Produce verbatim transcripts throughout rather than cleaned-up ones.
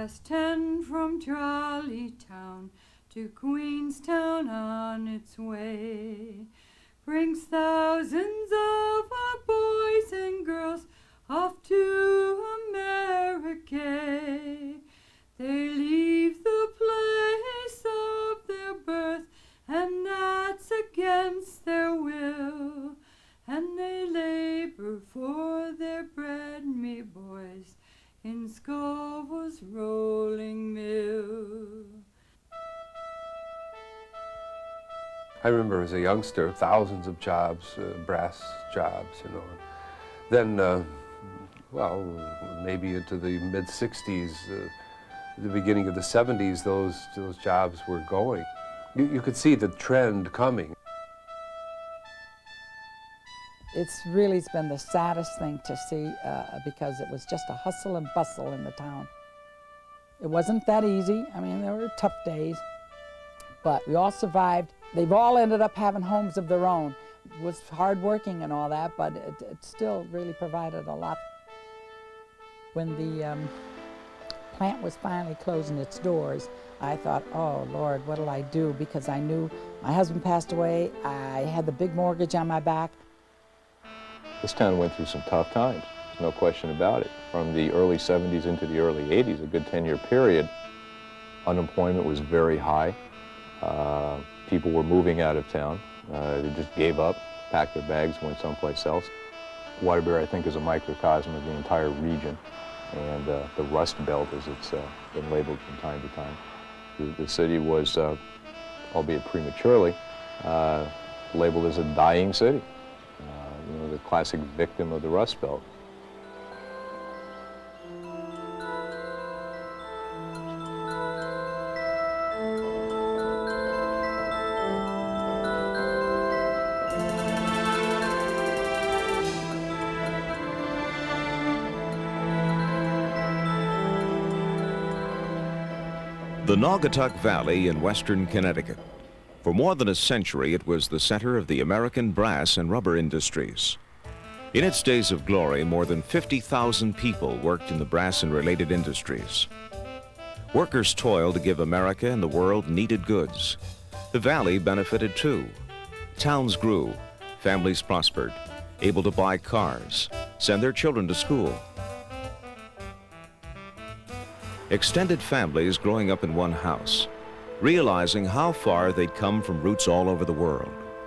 past ten from Trolley Town to Queenstown on its way, brings thousands of our boys and girls off to America. They leave the place of their birth, and that's against their will, and they labor for their bread, me boys, in Scoville's rolling mill. I remember as a youngster, thousands of jobs, uh, brass jobs, you know. Then, uh, well, maybe into the mid sixties, uh, the beginning of the seventies, those, those jobs were going. You, you could see the trend coming. It's really been the saddest thing to see uh, because it was just a hustle and bustle in the town. It wasn't that easy. I mean, there were tough days, but we all survived. They've all ended up having homes of their own. It was hard working and all that, but it, it still really provided a lot. When the um, plant was finally closing its doors, I thought, oh, Lord, what'll I do? Because I knew my husband passed away. I had the big mortgage on my back. This town went through some tough times, there's no question about it. From the early seventies into the early eighties, a good ten-year period, unemployment was very high. Uh, people were moving out of town. Uh, they just gave up, packed their bags, went someplace else. Waterbury, I think, is a microcosm of the entire region, and uh, the Rust Belt, as it's uh, been labeled from time to time. The, the city was, uh, albeit prematurely, uh, labeled as a dying city. You know, the classic victim of the Rust Belt. The Naugatuck Valley in western Connecticut. For more than a century, it was the center of the American brass and rubber industries. In its days of glory, more than fifty thousand people worked in the brass and related industries. Workers toiled to give America and the world needed goods. The valley benefited too. Towns grew, families prospered, able to buy cars, send their children to school. Extended families growing up in one house, realizing how far they'd come from roots all over the world.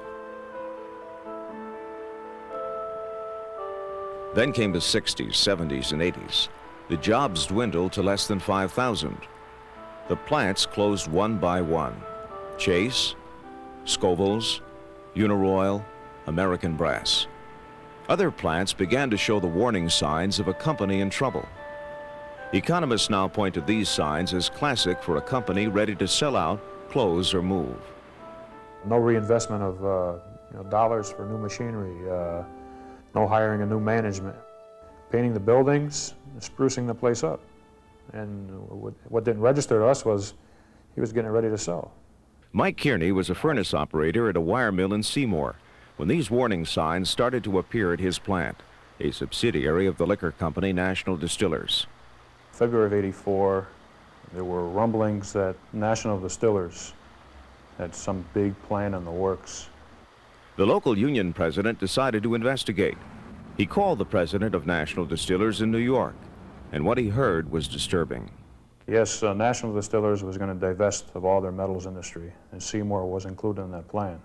Then came the sixties, seventies, and eighties. The jobs dwindled to less than five thousand. The plants closed one by one. Chase, Scoville's, Uniroyal, American Brass. Other plants began to show the warning signs of a company in trouble. Economists now point to these signs as classic for a company ready to sell out, close, or move. No reinvestment of uh, you know, dollars for new machinery, uh, no hiring of new management, painting the buildings, sprucing the place up. And what, what didn't register to us was he was getting ready to sell. Mike Kearney was a furnace operator at a wire mill in Seymour when these warning signs started to appear at his plant, a subsidiary of the liquor company National Distillers. February of eighty-four, there were rumblings that National Distillers had some big plan in the works. The local union president decided to investigate. He called the president of National Distillers in New York, and what he heard was disturbing. Yes, uh, National Distillers was going to divest of all their metals industry, and Seymour was included in that plan.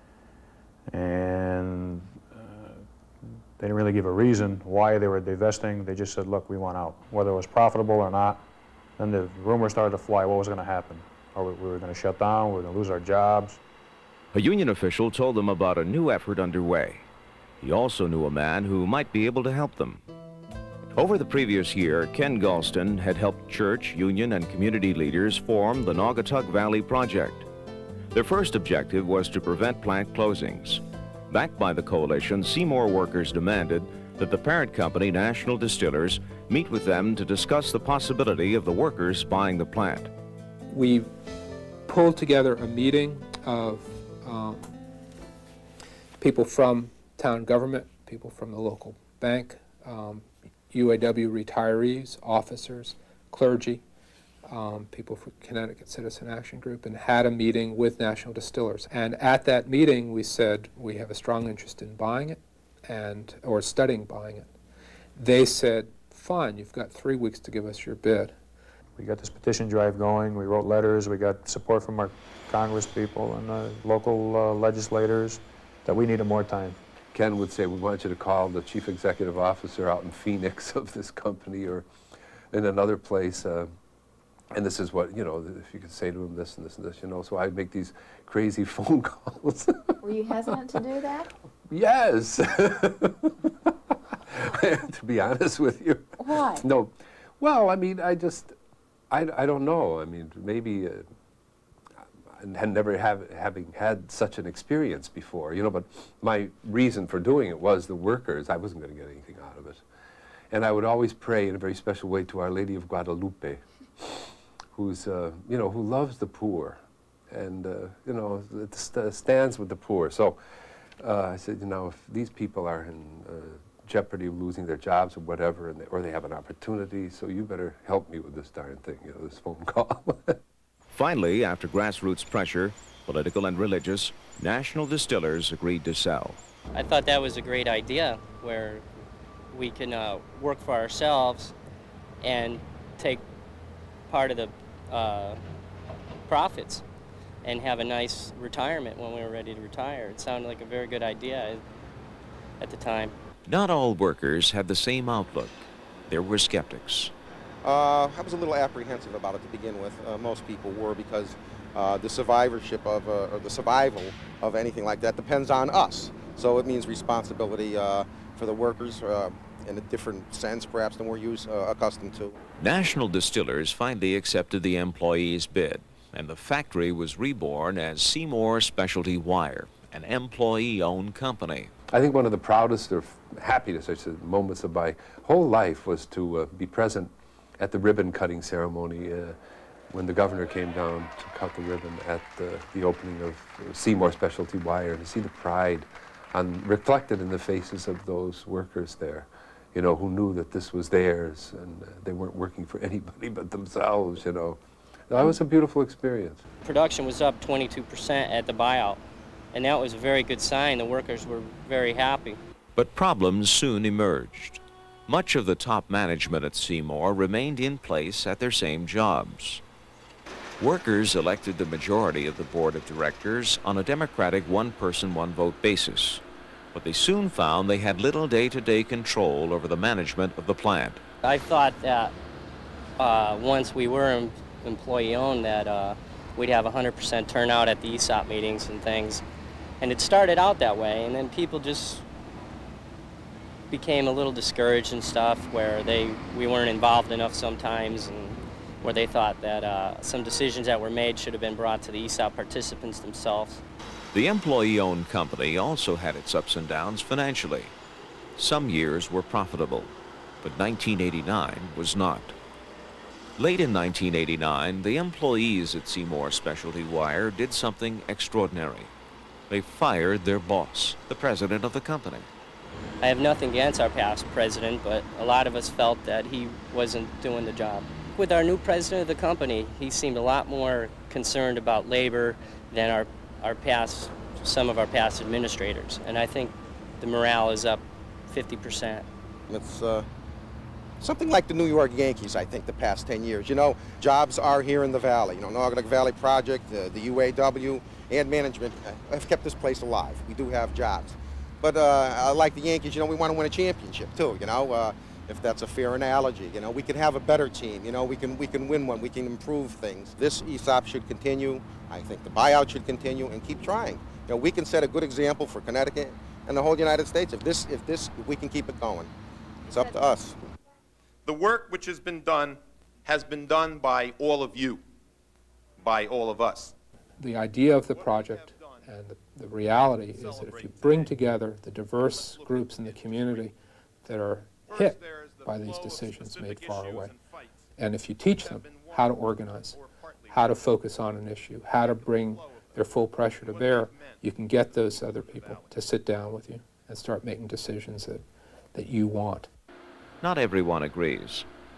And they didn't really give a reason why they were divesting. They just said, look, we want out. Whether it was profitable or not, then the rumors started to fly what was going to happen. Or we were going to shut down, we were going to lose our jobs. A union official told them about a new effort underway. He also knew a man who might be able to help them. Over the previous year, Ken Galston had helped church, union, and community leaders form the Naugatuck Valley Project. Their first objective was to prevent plant closings. Backed by the coalition, Seymour workers demanded that the parent company, National Distillers, meet with them to discuss the possibility of the workers buying the plant. We pulled together a meeting of um, people from town government, people from the local bank, um, U A W retirees, officers, clergy, um, people from Connecticut Citizen Action Group, and had a meeting with National Distillers. And at that meeting, we said we have a strong interest in buying it, and or studying buying it. They said, fine, you've got three weeks to give us your bid. We got this petition drive going, we wrote letters, we got support from our Congress people and uh, local uh, legislators that we needed more time. Ken would say, we want you to call the chief executive officer out in Phoenix of this company or in another place. Uh, and this is what, you know, if you could say to him this and this and this, you know. So I'd make these crazy phone calls. Were you hesitant to do that? Yes. To be honest with you. Why? No. Well, I mean, I just, I, I don't know. I mean, maybe uh, I had never have, having had such an experience before, you know, but my reason for doing it was the workers. I wasn't going to get anything out of it. And I would always pray in a very special way to Our Lady of Guadalupe, who's, uh, you know, who loves the poor and, uh, you know, st stands with the poor. So uh, I said, you know, if these people are in uh, jeopardy of losing their jobs or whatever, and they, or they have an opportunity, so you better help me with this darn thing, you know, this phone call. Finally, after grassroots pressure, political and religious, National Distillers agreed to sell. I thought that was a great idea, where we can uh, work for ourselves and take part of the uh, profits and have a nice retirement when we were ready to retire. It sounded like a very good idea at the time. Not all workers had the same outlook. There were skeptics. Uh, I was a little apprehensive about it to begin with. Uh, most people were, because uh, the survivorship of, uh, or the survival of anything like that depends on us. So it means responsibility uh, for the workers uh, in a different sense, perhaps, than we're used, uh, accustomed to. National Distillers finally accepted the employees' bid, and the factory was reborn as Seymour Specialty Wire, an employee-owned company. I think one of the proudest or happiest I should, moments of my whole life was to uh, be present at the ribbon-cutting ceremony uh, when the governor came down to cut the ribbon at the, the opening of Seymour Specialty Wire, and to see the pride on, reflected in the faces of those workers there, you know, who knew that this was theirs, and uh, they weren't working for anybody but themselves, you know. That was a beautiful experience. Production was up twenty-two percent at the buyout, and that was a very good sign. The workers were very happy. But problems soon emerged. Much of the top management at Seymour remained in place at their same jobs. Workers elected the majority of the board of directors on a democratic one-person, one-vote basis. But they soon found they had little day-to-day control over the management of the plant. I thought that uh, once we were em employee-owned, that uh, we'd have one hundred percent turnout at the E S O P meetings and things. And it started out that way, and then people just became a little discouraged and stuff, where they we weren't involved enough sometimes, and where they thought that uh, some decisions that were made should have been brought to the E S O P participants themselves. The employee-owned company also had its ups and downs financially. Some years were profitable, but nineteen eighty-nine was not. Late in nineteen eighty-nine, the employees at Seymour Specialty Wire did something extraordinary. They fired their boss, the president of the company. I have nothing against our past president, but a lot of us felt that he wasn't doing the job. With our new president of the company, he seemed a lot more concerned about labor than our, our past, some of our past administrators. And I think the morale is up fifty percent. It's uh, something like the New York Yankees, I think, the past ten years. You know, jobs are here in the valley. You know, Naugatuck Valley Project, uh, the U A W, and management have kept this place alive. We do have jobs. But uh, like the Yankees, you know, we want to win a championship too, you know, uh, if that's a fair analogy. You know, we can have a better team, you know, we can, we can win one, we can improve things. This E S O P should continue. I think the buyout should continue, and keep trying. You know, we can set a good example for Connecticut and the whole United States if this, if this, if we can keep it going. It's up to us. The work which has been done has been done by all of you, by all of us. The idea of the project and the, the reality is that if you bring together the diverse groups in the community that are hit by these decisions made far away, and if you teach them how to organize, how to focus on an issue, how to bring their full pressure to bear, you can get those other people to sit down with you and start making decisions that, that you want. Not everyone agrees.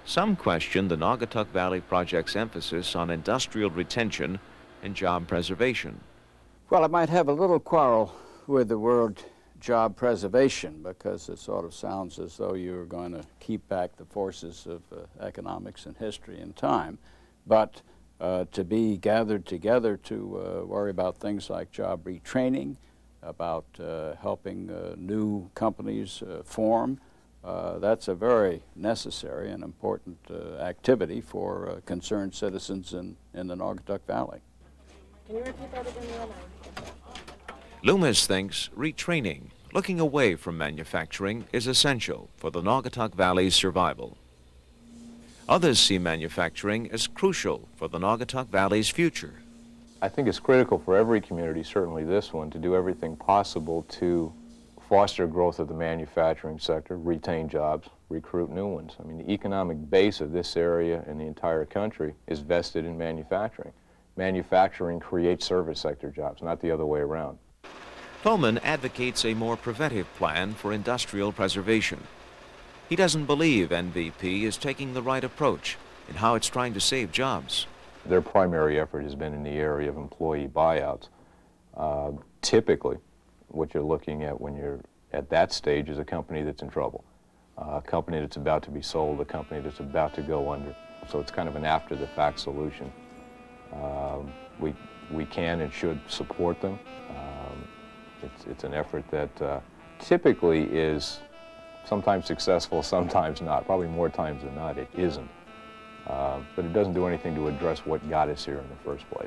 Some question the Naugatuck Valley project's emphasis on industrial retention and job preservation. Well, I might have a little quarrel with the word job preservation, because it sort of sounds as though you're going to keep back the forces of uh, economics and history and time. But uh, to be gathered together to uh, worry about things like job retraining, about uh, helping uh, new companies uh, form, uh, that's a very necessary and important uh, activity for uh, concerned citizens in, in the Naugatuck Valley. Can you repeat that again? Loomis thinks retraining, looking away from manufacturing, is essential for the Naugatuck Valley's survival. Others see manufacturing as crucial for the Naugatuck Valley's future. I think it's critical for every community, certainly this one, to do everything possible to foster growth of the manufacturing sector, retain jobs, recruit new ones. I mean, the economic base of this area and the entire country is vested in manufacturing. Manufacturing creates service sector jobs, not the other way around. Pullman advocates a more preventive plan for industrial preservation. He doesn't believe N V P is taking the right approach in how it's trying to save jobs. Their primary effort has been in the area of employee buyouts. Uh, typically, what you're looking at when you're at that stage is a company that's in trouble, uh, a company that's about to be sold, a company that's about to go under. So it's kind of an after-the-fact solution. Uh, we, we can and should support them. Um, it's, it's an effort that uh, typically is sometimes successful, sometimes not. Probably more times than not, it isn't. Uh, but it doesn't do anything to address what got us here in the first place.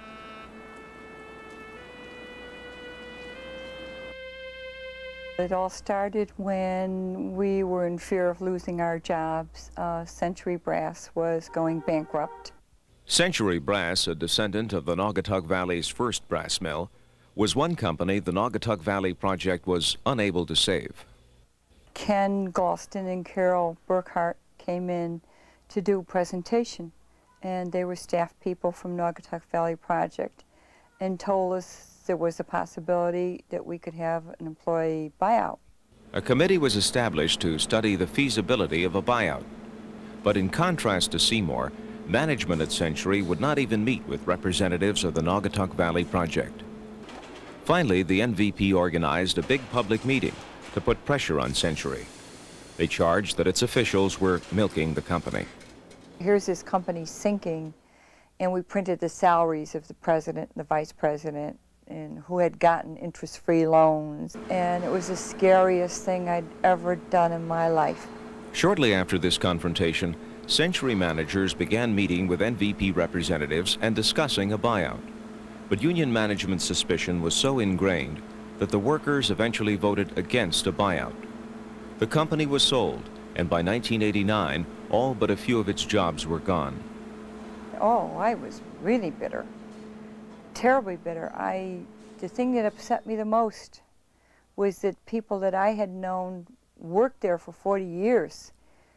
It all started when we were in fear of losing our jobs. Uh, Century Brass was going bankrupt. Century Brass, a descendant of the Naugatuck Valley's first brass mill, was one company the Naugatuck Valley project was unable to save. Ken Galston and Carol Burkhart came in to do a presentation, and they were staff people from Naugatuck Valley project, and told us there was a possibility that we could have an employee buyout. A committee was established to study the feasibility of a buyout. But in contrast to Seymour, management at Century would not even meet with representatives of the Naugatuck Valley project. Finally, the N V P organized a big public meeting to put pressure on Century. They charged that its officials were milking the company. Here's this company sinking, and we printed the salaries of the president and the vice president and who had gotten interest-free loans, and it was the scariest thing I'd ever done in my life. Shortly after this confrontation, Century managers began meeting with N V P representatives and discussing a buyout. But union management's suspicion was so ingrained that the workers eventually voted against a buyout. The company was sold, and by nineteen eighty-nine, all but a few of its jobs were gone. Oh, I was really bitter, terribly bitter. I, the thing that upset me the most was that people that I had known worked there for forty years.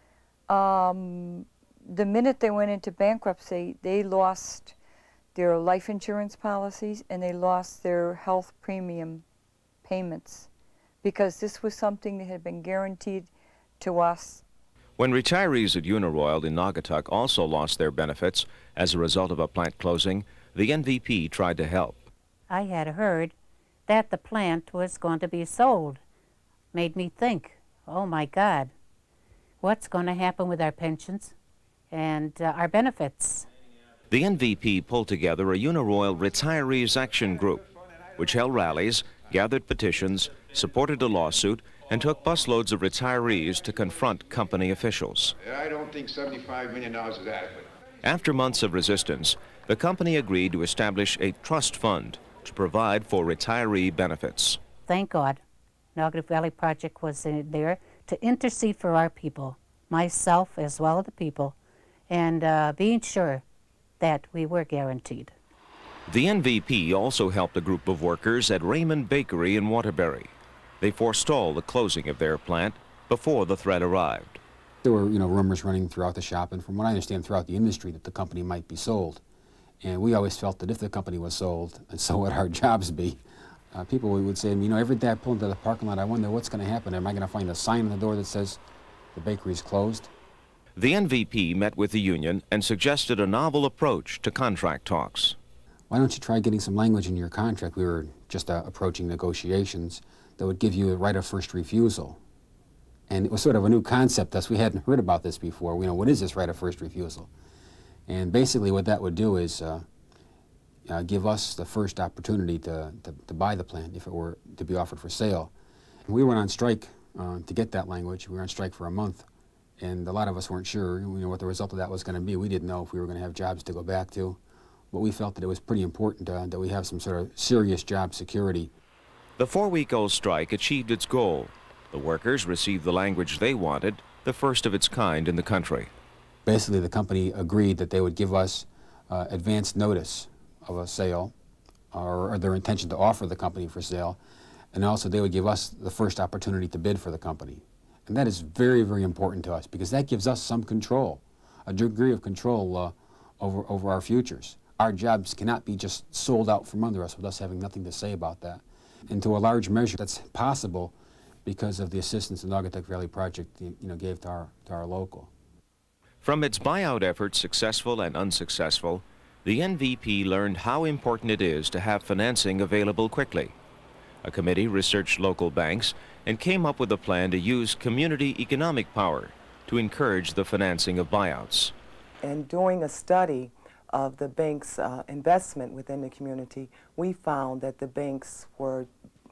Um, the minute they went into bankruptcy, they lost their life insurance policies and they lost their health premium payments, because this was something that had been guaranteed to us. When retirees at Uniroyal in Naugatuck also lost their benefits as a result of a plant closing, the N V P tried to help. I had heard that the plant was going to be sold. Made me think, oh my God, what's going to happen with our pensions and uh, our benefits? The N V P pulled together a Uniroyal Retirees Action Group, which held rallies, gathered petitions, supported a lawsuit, and took busloads of retirees to confront company officials. I don't think seventy-five million dollars is adequate. After months of resistance, the company agreed to establish a trust fund to provide for retiree benefits. Thank God, Naugatuck Valley Project was in there to intercede for our people, myself as well as the people, and uh, being sure that we were guaranteed. The N V P also helped a group of workers at Raymond Bakery in Waterbury. They forestalled the closing of their plant before the threat arrived. There were, you know, rumors running throughout the shop, and from what I understand throughout the industry, that the company might be sold. And we always felt that if the company was sold, and so would our jobs be. Uh, people would say, you know, every day I pull into the parking lot, I wonder what's going to happen. Am I going to find a sign on the door that says the bakery is closed? The N V P met with the union and suggested a novel approach to contract talks. Why don't you try getting some language in your contract? We were just uh, approaching negotiations that would give you a right of first refusal. And it was sort of a new concept to us. We hadn't heard about this before. We know, what is this right of first refusal? And basically what that would do is uh, uh, give us the first opportunity to, to, to buy the plant if it were to be offered for sale. And we went on strike uh, to get that language. We were on strike for a month. And a lot of us weren't sure you know, what the result of that was going to be. We didn't know if we were going to have jobs to go back to. But we felt that it was pretty important uh, that we have some sort of serious job security. The four-week-old strike achieved its goal. The workers received the language they wanted, the first of its kind in the country. Basically, the company agreed that they would give us uh, advance notice of a sale or, or their intention to offer the company for sale, and also they would give us the first opportunity to bid for the company. And that is very, very important to us because that gives us some control, a degree of control uh, over, over our futures. Our jobs cannot be just sold out from under us with us having nothing to say about that. And to a large measure, that's possible because of the assistance the Naugatuck Valley Project you know, gave to our, to our local. From its buyout efforts, successful and unsuccessful, the N V P learned how important it is to have financing available quickly. A committee researched local banks and came up with a plan to use community economic power to encourage the financing of buyouts. And doing a study of the bank's uh, investment within the community, we found that the banks were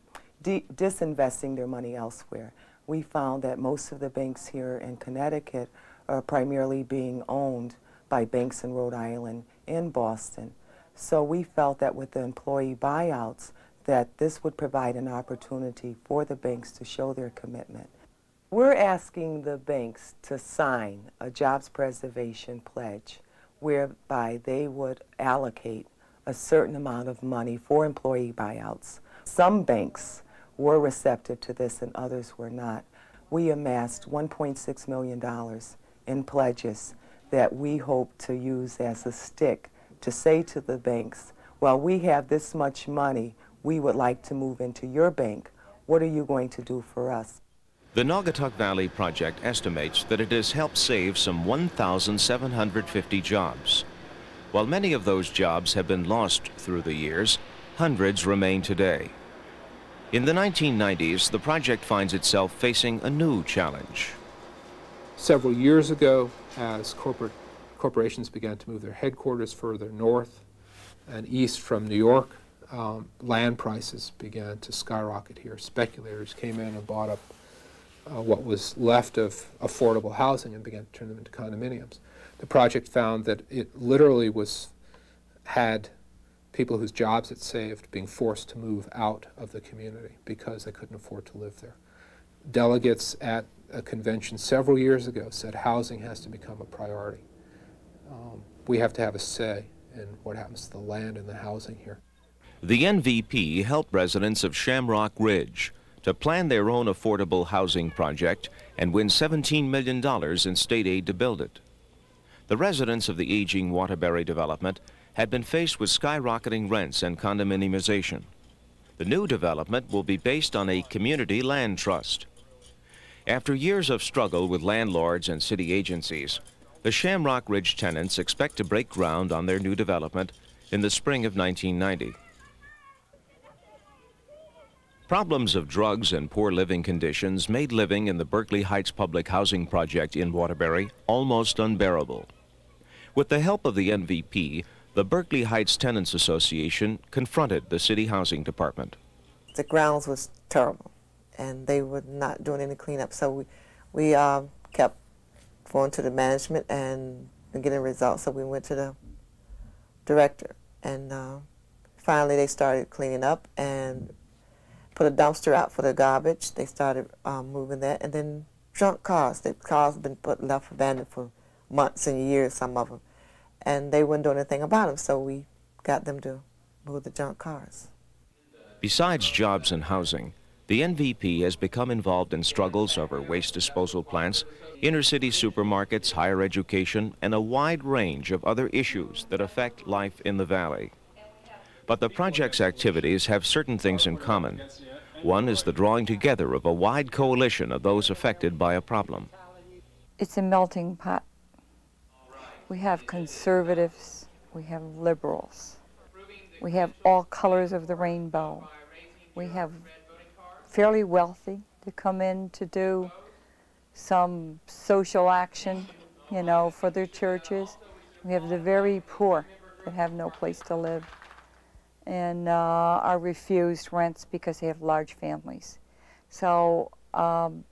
de disinvesting their money elsewhere. We found that most of the banks here in Connecticut are primarily being owned by banks in Rhode Island and Boston. So we felt that with the employee buyouts, that this would provide an opportunity for the banks to show their commitment. We're asking the banks to sign a jobs preservation pledge whereby they would allocate a certain amount of money for employee buyouts. Some banks were receptive to this and others were not. We amassed one point six million dollars in pledges that we hope to use as a stick to say to the banks, well, we have this much money, we would like to move into your bank. What are you going to do for us? The Naugatuck Valley Project estimates that it has helped save some one thousand seven hundred fifty jobs. While many of those jobs have been lost through the years, hundreds remain today. In the nineteen nineties, the project finds itself facing a new challenge. Several years ago, as corporate corporations began to move their headquarters further north and east from New York, um, land prices began to skyrocket here. Speculators came in and bought up Uh, what was left of affordable housing and began to turn them into condominiums. The project found that it literally was had people whose jobs it saved being forced to move out of the community because they couldn't afford to live there. Delegates at a convention several years ago said housing has to become a priority. Um, we have to have a say in what happens to the land and the housing here. The N V P helped residents of Shamrock Ridge to plan their own affordable housing project and win seventeen million dollars in state aid to build it. The residents of the aging Waterbury development had been faced with skyrocketing rents and condominiumization. The new development will be based on a community land trust. After years of struggle with landlords and city agencies, the Shamrock Ridge tenants expect to break ground on their new development in the spring of nineteen ninety. Problems of drugs and poor living conditions made living in the Berkeley Heights Public Housing Project in Waterbury almost unbearable. With the help of the N V P, the Berkeley Heights Tenants Association confronted the City Housing Department. The grounds was terrible, and they were not doing any cleanup, so we, we uh, kept going to the management and getting results, so we went to the director, and uh, finally they started cleaning up and put a dumpster out for the garbage. They started um, moving that, and then junk cars. The cars have been put left abandoned for months and years, some of them, and they wouldn't do anything about them, so we got them to move the junk cars. Besides jobs and housing, the N V P has become involved in struggles over waste disposal plants, inner-city supermarkets, higher education, and a wide range of other issues that affect life in the valley. But the project's activities have certain things in common. One is the drawing together of a wide coalition of those affected by a problem. It's a melting pot We have conservatives, we have liberals, we have all colors of the rainbow. We have fairly wealthy to come in to do some social action, you know, for their churches. We have the very poor that have no place to live and uh, are refused rents because they have large families. So um,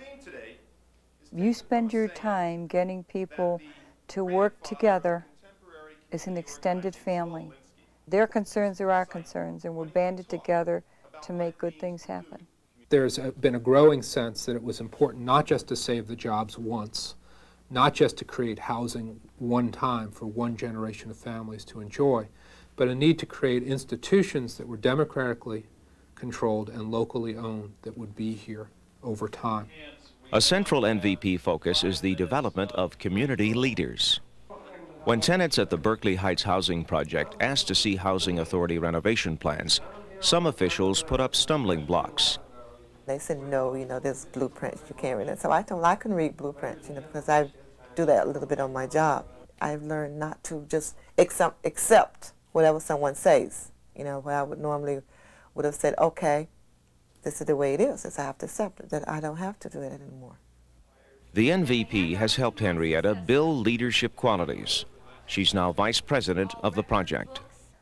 you spend your time getting people to work together as an extended family. Their concerns are our concerns, and we're banded together to make good things happen. There's a, been a growing sense that it was important not just to save the jobs once, not just to create housing one time for one generation of families to enjoy, but a need to create institutions that were democratically controlled and locally owned that would be here over time. A central N V P focus is the development of community leaders. When tenants at the Berkeley Heights Housing Project asked to see Housing Authority renovation plans, some officials put up stumbling blocks. They said, no, you know, there's blueprints, you can't read it. So I told them I can read blueprints, you know, because I do that a little bit on my job. I've learned not to just accept, accept whatever someone says. You know, where I would normally would have said, okay, this is the way it is, so I have to accept it, that I don't have to do it anymore. The N V P has helped Henrietta build leadership qualities. She's now vice president of the project.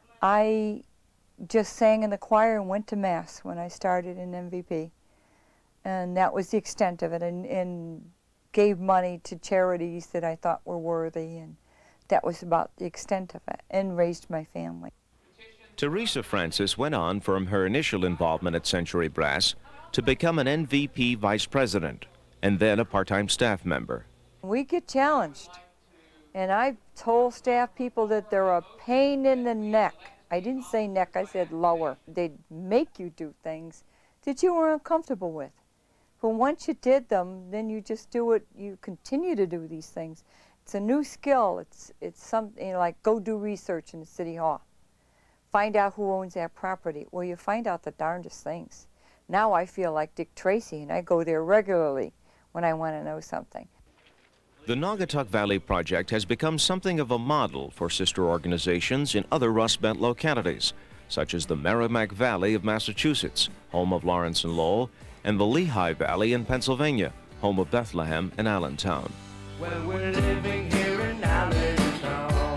I just sang in the choir and went to Mass when I started in N V P. And that was the extent of it, and, and gave money to charities that I thought were worthy, and that was about the extent of it, and raised my family. Teresa Francis went on from her initial involvement at Century Brass to become an N V P vice president, and then a part-time staff member. We get challenged, and I've told staff people that they're a pain in the neck. I didn't say neck, I said lower. They'd make you do things that you were uncomfortable with. But once you did them, then you just do it, you continue to do these things. It's a new skill. It's, it's something, you know, like go do research in the city hall. Find out who owns that property. Well, you find out the darndest things. Now I feel like Dick Tracy, and I go there regularly when I want to know something. The Naugatuck Valley project has become something of a model for sister organizations in other Rust Belt localities, such as the Merrimack Valley of Massachusetts, home of Lawrence and Lowell, and the Lehigh Valley in Pennsylvania, home of Bethlehem and Allentown. Well, we're living here in Allentown,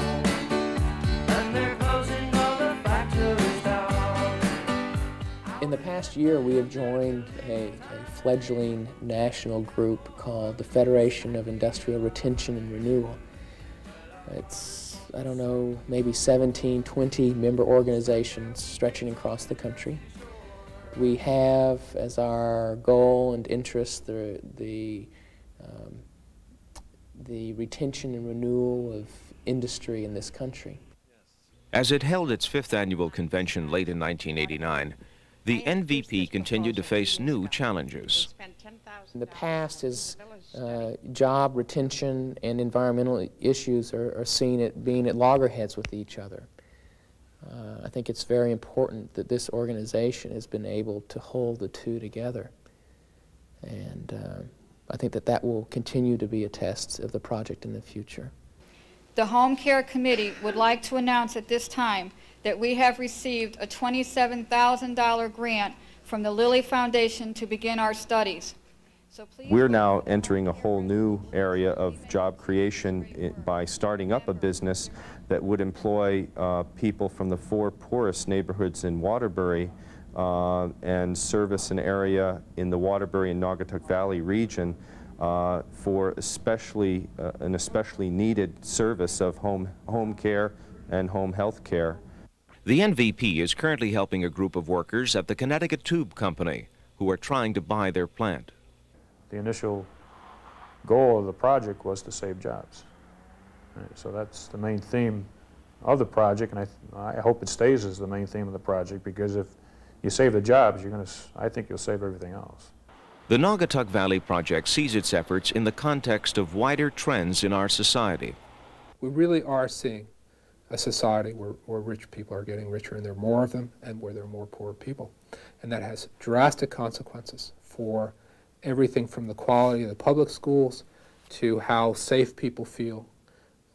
and they're closing all the factories down. In the past year, we have joined a, a fledgling national group called the Federation of Industrial Retention and Renewal. It's, I don't know, maybe seventeen, twenty member organizations stretching across the country. We have as our goal and interest the, the, um, the retention and renewal of industry in this country. As it held its fifth annual convention late in nineteen eighty-nine, the N V P continued to face new challenges. In the past, as uh, job retention and environmental issues are, are seen at being at loggerheads with each other. Uh, I think it's very important that this organization has been able to hold the two together. And uh, I think that that will continue to be a test of the project in the future. The Home Care Committee would like to announce at this time that we have received a twenty-seven thousand dollar grant from the Lilly Foundation to begin our studies. So please. We're now entering a whole new area of job creation by starting up a business that would employ uh, people from the four poorest neighborhoods in Waterbury uh, and service an area in the Waterbury and Naugatuck Valley region uh, for especially uh, an especially needed service of home, home care and home health care. The N V P is currently helping a group of workers at the Connecticut Tube Company who are trying to buy their plant. The initial goal of the project was to save jobs. Right, so that's the main theme of the project, and I, I hope it stays as the main theme of the project, because if you save the jobs, you're going to, I think you'll save everything else. The Naugatuck Valley project sees its efforts in the context of wider trends in our society. We really are seeing a society where, where rich people are getting richer, and there are more of them, and where there are more poor people. And that has drastic consequences for everything from the quality of the public schools to how safe people feel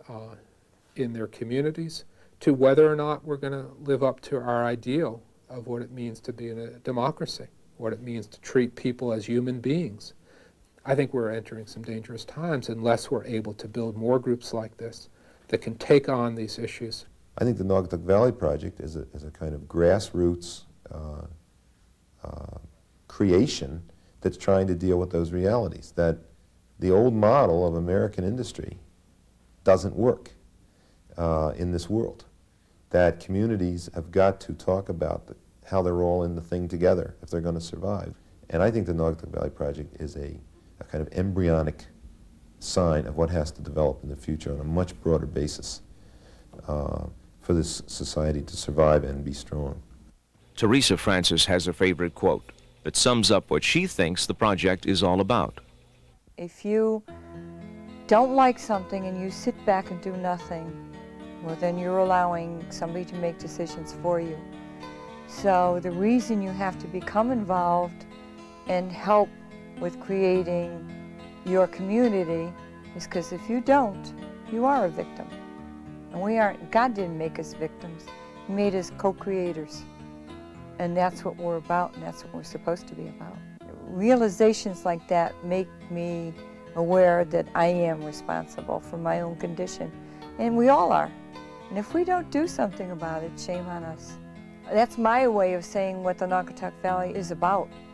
uh, in their communities, to whether or not we're going to live up to our ideal of what it means to be in a democracy, what it means to treat people as human beings. I think we're entering some dangerous times unless we're able to build more groups like this that can take on these issues. I think the Naugatuck Valley Project is a, is a kind of grassroots uh, uh, creation that's trying to deal with those realities, that the old model of American industry doesn't work uh, in this world, that communities have got to talk about the, how they're all in the thing together if they're going to survive. And I think the Naugatuck Valley Project is a, a kind of embryonic sign of what has to develop in the future on a much broader basis uh, for this society to survive and be strong. Teresa Francis has a favorite quote that sums up what she thinks the project is all about. If you don't like something and you sit back and do nothing, well, then you're allowing somebody to make decisions for you. So the reason you have to become involved and help with creating your community is because if you don't, you are a victim. And we aren't, God didn't make us victims. He made us co-creators. And that's what we're about, and that's what we're supposed to be about. Realizations like that make me aware that I am responsible for my own condition. And we all are. And if we don't do something about it, shame on us. That's my way of saying what the Naugatuck Valley is about.